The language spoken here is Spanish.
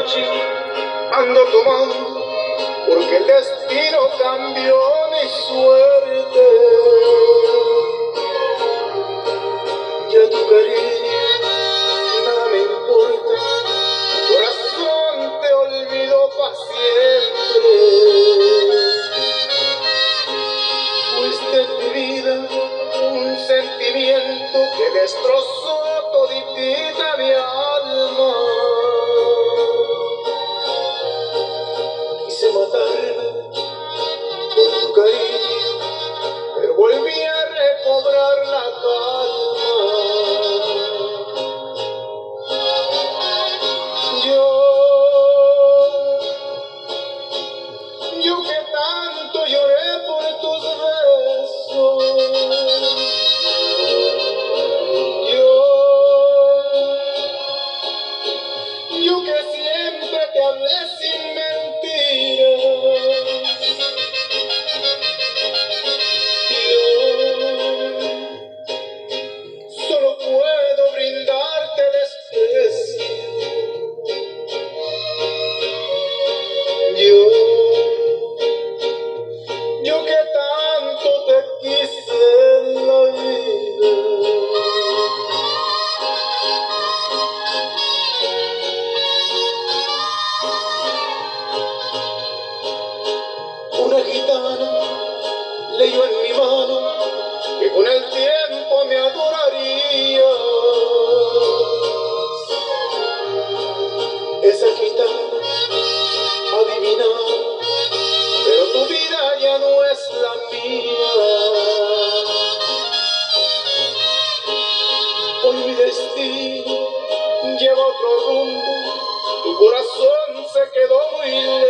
mariachi ando tomando, porque el destino cambió mi suerte. Ya tu cariño nada me importa, mi corazón te olvidó pa' siempre. Fuiste en mi vida un sentimiento que destrozó toditita mi alma. Quise matarme por tu cariño, pero volví a recobrar la calma. Yo que tanto lloré por tus besos, yo que siempre te hablé sin mentiras, yo solo puedo brindarte desprecio. Yo que tanto te quise en la vida. Una gitana leyó en mi mano que con el tiempo me adorarías. Esa gitana adivinaba, pero tu vida ya no es la mía. Hoy mi destino lleva otro rumbo, tu corazón se quedó muy